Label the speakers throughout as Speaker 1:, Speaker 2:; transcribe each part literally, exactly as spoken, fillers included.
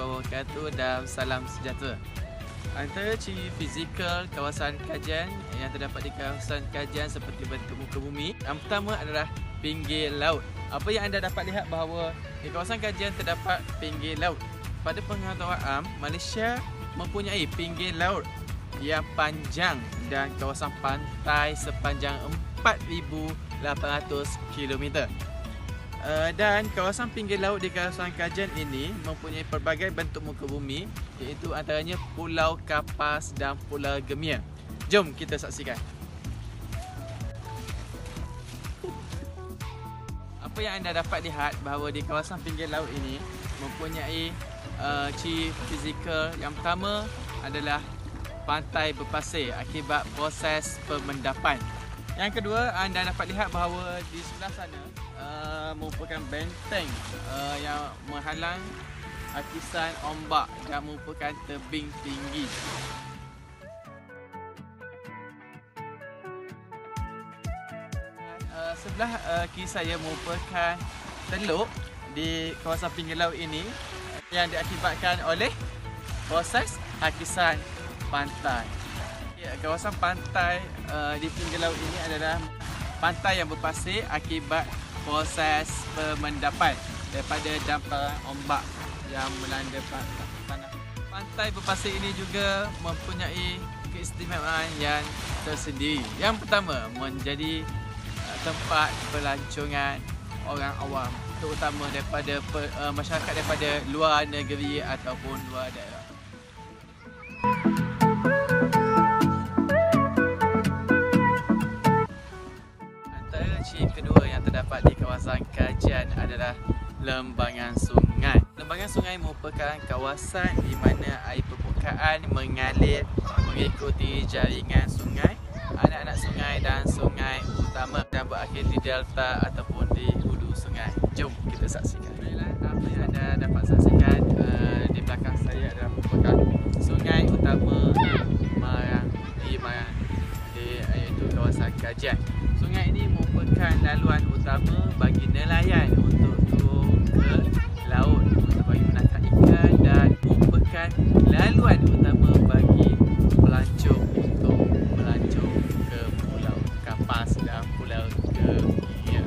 Speaker 1: wabarakatuh dan salam sejahtera. Antara ciri fizikal kawasan kajian yang terdapat di kawasan kajian seperti bentuk muka bumi, yang pertama adalah pinggir laut. Apa yang anda dapat lihat bahawa di kawasan kajian terdapat pinggir laut. Pada pengetahuan am, Malaysia mempunyai pinggir laut yang panjang dan kawasan pantai sepanjang empat ribu lapan ratus kilometer. Uh, dan kawasan pinggir laut di kawasan kajian ini mempunyai pelbagai bentuk muka bumi, iaitu antaranya Pulau Kapas dan Pulau Gemia. Jom kita saksikan. Apa yang anda dapat lihat bahawa di kawasan pinggir laut ini mempunyai uh, ciri fizikal. Yang pertama adalah pantai berpasir akibat proses pemendapan. Yang kedua, anda dapat lihat bahawa di sebelah sana uh, merupakan benteng uh, yang menghalang hakisan ombak dan merupakan tebing tinggi. Uh, sebelah uh, kiri saya merupakan teluk di kawasan pinggir laut ini yang diakibatkan oleh proses hakisan pantai. Kawasan pantai uh, di pinggir laut ini adalah pantai yang berpasir akibat proses pemendapan daripada damparan ombak yang melanda tanah. Pantai berpasir ini juga mempunyai keistimewaan yang tersendiri. Yang pertama, menjadi uh, tempat pelancongan orang awam, terutama daripada uh, masyarakat daripada luar negeri ataupun luar daerah. Ciri kedua yang terdapat di kawasan kajian adalah lembangan sungai. Lembangan sungai merupakan kawasan di mana air permukaan mengalir mengikuti jaringan sungai, anak-anak sungai dan sungai utama yang berakhir di delta ataupun di hulu sungai. Jom kita saksikan. Apa yang anda dapat saksikan uh, di belakang saya adalah merupakan sungai utama Marang di Marang, di iaitu kawasan kajian. Sungai ini merupakan laluan utama bagi nelayan untuk turun ke laut untuk bagi menangkap ikan, dan merupakan laluan utama bagi pelancong untuk melancong ke Pulau Kapas dan Pulau Gemia.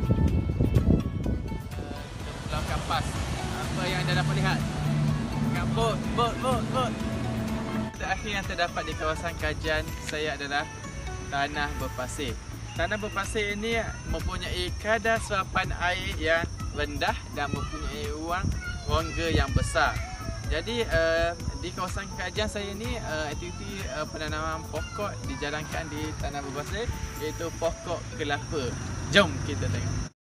Speaker 1: Uh, Pulau Kapas, apa yang anda dapat lihat? Bot, bot, bot, bot. Terakhir yang terdapat di kawasan kajian saya adalah tanah berpasir. Tanah berpasir ini mempunyai kadar serapan air yang rendah dan mempunyai ruang rongga yang besar. Jadi uh, di kawasan kajian saya ini uh, aktiviti uh, penanaman pokok dijalankan di tanah berpasir, iaitu pokok kelapa. Jom kita tengok.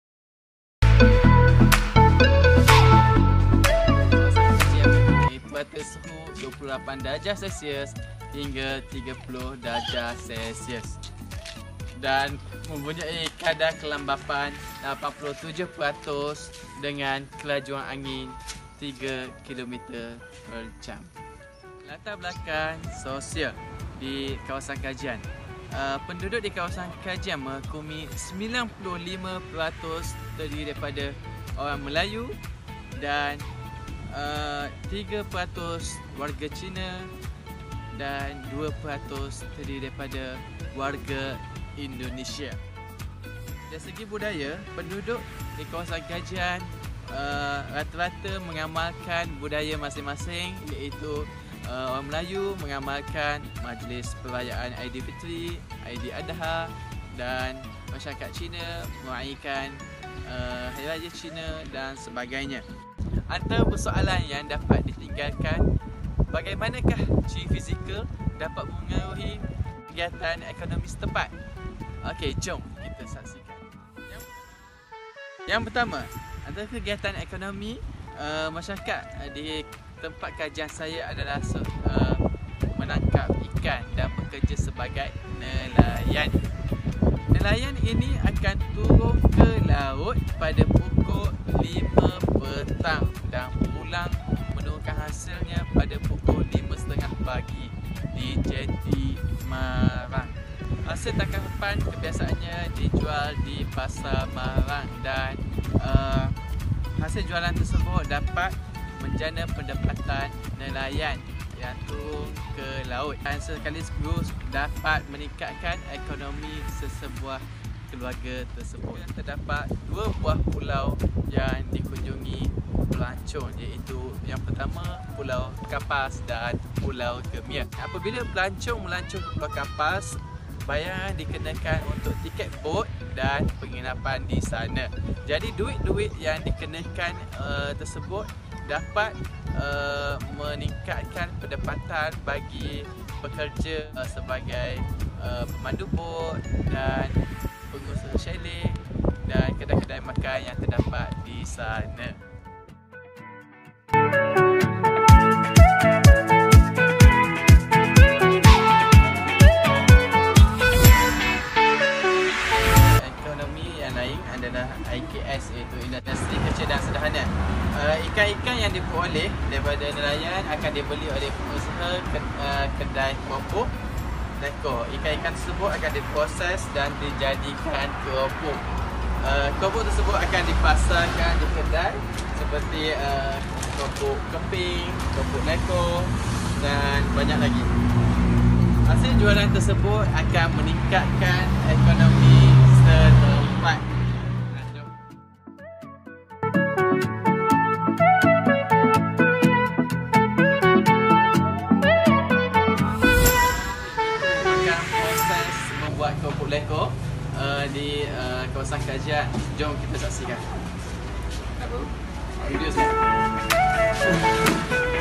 Speaker 1: Kawasan kajian mempunyai peratus suhu dua puluh lapan darjah Celsius hingga tiga puluh darjah Celsius. Dan mempunyai kadar kelembapan lapan puluh tujuh peratus dengan kelajuan angin tiga kilometer per jam. Latar belakang sosial di kawasan kajian. Uh, penduduk di kawasan kajian merangkumi sembilan puluh lima peratus terdiri daripada orang Melayu dan uh, tiga peratus warga Cina dan dua peratus terdiri daripada warga Indonesia. Dari segi budaya, penduduk di kawasan kajian uh, rata-rata mengamalkan budaya masing-masing, iaitu uh, orang Melayu mengamalkan majlis perayaan Aidilfitri, Aidiladha, dan masyarakat Cina meraihkan uh, Hari Raya Cina dan sebagainya. Antara persoalan yang dapat ditinggalkan, bagaimanakah ciri fizikal dapat mengaruhi kegiatan ekonomi setempat? Okey, jom kita saksikan. Yang, yang pertama, antara kegiatan ekonomi uh, masyarakat uh, di tempat kajian saya adalah uh, menangkap ikan dan bekerja sebagai nelayan. Nelayan ini akan turun ke laut pada pukul lima petang dan pulang menurunkan hasilnya pada pukul lima tiga puluh pagi di Jeti Marang. Hasil tangkapan kebiasaannya dijual di Pasar Marang dan uh, hasil jualan tersebut dapat jana pendapatan nelayan yang turun ke laut, dan sekaligus dapat meningkatkan ekonomi sesebuah keluarga tersebut. Terdapat dua buah pulau yang dikunjungi pelancong, iaitu yang pertama Pulau Kapas dan Pulau Gemia. Apabila pelancong melancong ke Pulau Kapas, bayaran dikenakan untuk tiket bot dan penginapan di sana. Jadi duit-duit yang dikenakan uh, tersebut dapat uh, meningkatkan pendapatan bagi pekerja uh, sebagai uh, pemandu bot dan pengusaha chalet dan kedai-kedai makan yang terdapat di sana. Ekonomi yang lain adalah I K S, iaitu industri kecil dan sederhana. Uh, ikan-ikan yang diperoleh daripada nelayan akan dibeli oleh pengusaha uh, kedai keropok. Ikan-ikan tersebut akan diproses dan dijadikan keropok. Uh, keropok tersebut akan dipasarkan di kedai seperti uh, keropok keping, keropok neko dan banyak lagi. Hasil jualan tersebut akan meningkatkan ekonomi setempat. Buat keropok leko uh, di uh, kawasan kajian. Jom kita saksikan. Video saya.